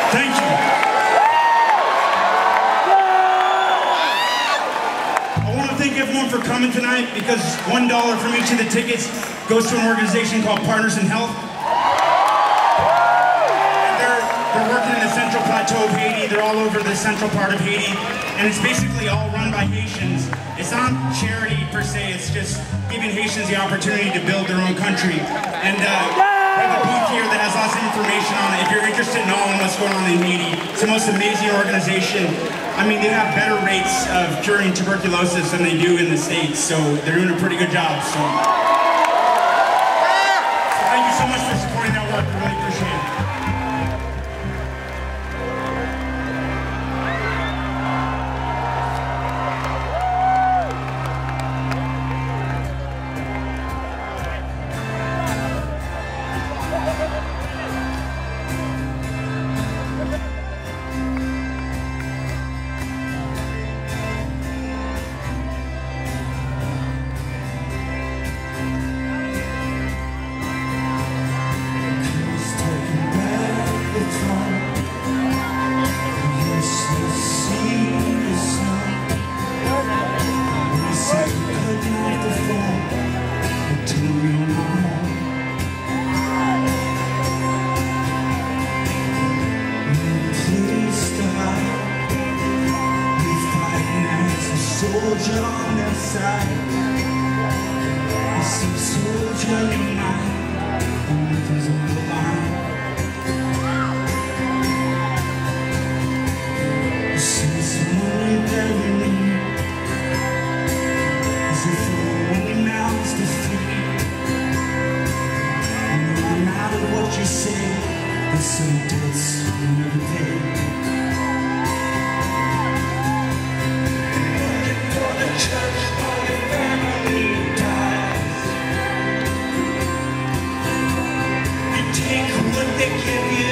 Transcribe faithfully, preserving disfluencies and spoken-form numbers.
Thank you. I want to thank everyone for coming tonight because one dollar from each of the tickets goes to an organization called Partners in Health. And they're, they're working in the Central Plateau of Haiti. They're all over the central part of Haiti. And it's basically all run by Haitians. It's not charity per se, it's just giving Haitians the opportunity to build their own country. And uh, we have a booth here that has lots of information on it. If you're interested in knowing what's going on in Haiti, it's the most amazing organization. I mean, they have better rates of curing tuberculosis than they do in the States, so they're doing a pretty good job. So, so thank you so much for supporting that work. I really appreciate it. Soldier on their side, you see soldier in your mind, and nothing's on the line. You see someone that you need, as if you're only mouths to feed. And no matter what you say, there's some debts you never paid. They give you